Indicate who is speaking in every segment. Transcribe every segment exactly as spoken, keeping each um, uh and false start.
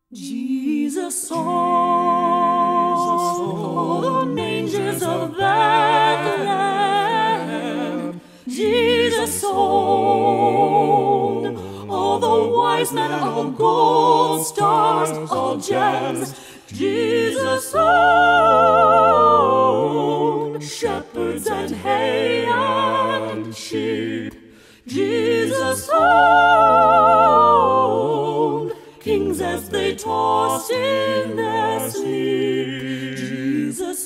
Speaker 1: Jesus owned all the mangers of Bethlehem. Jesus owned all the wise men, all gold stars, all gems. Jesus owned shepherds and hay and sheep. Jesus owned kings as they tossed in their sleep. Jesus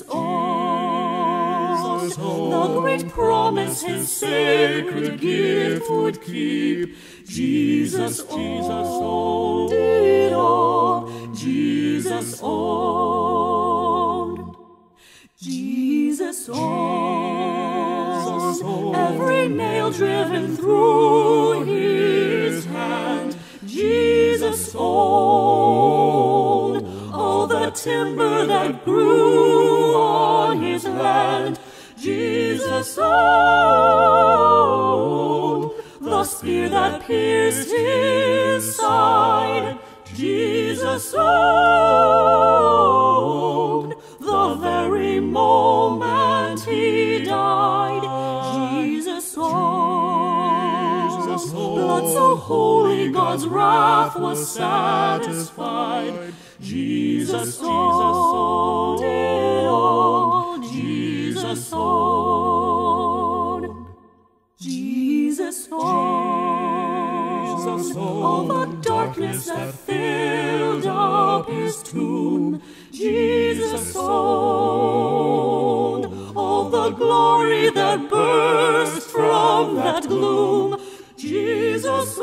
Speaker 1: owned the great promise his sacred gift would keep. Jesus owned it all. Jesus owned. Jesus owned every nail driven through his hand. Jesus owned all the timber that grew on his land. Jesus owned the spear that pierced his side. Jesus owned the very moment he died. Jesus owned blood so holy God's wrath was satisfied. Jesus owned it all. Jesus owned. Jesus owned all the darkness that filled up his tomb. Jesus owned all the glory that burst from that gloom. Jesus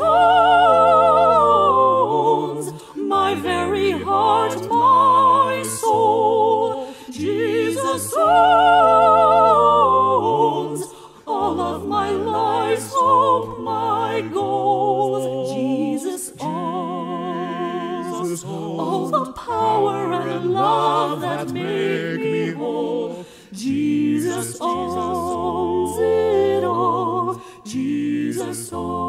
Speaker 1: owns my very heart, my soul. Jesus owns all of my life's hope, my goals. Jesus owns all the power and love that make me whole. Jesus owns it all. Jesus owns.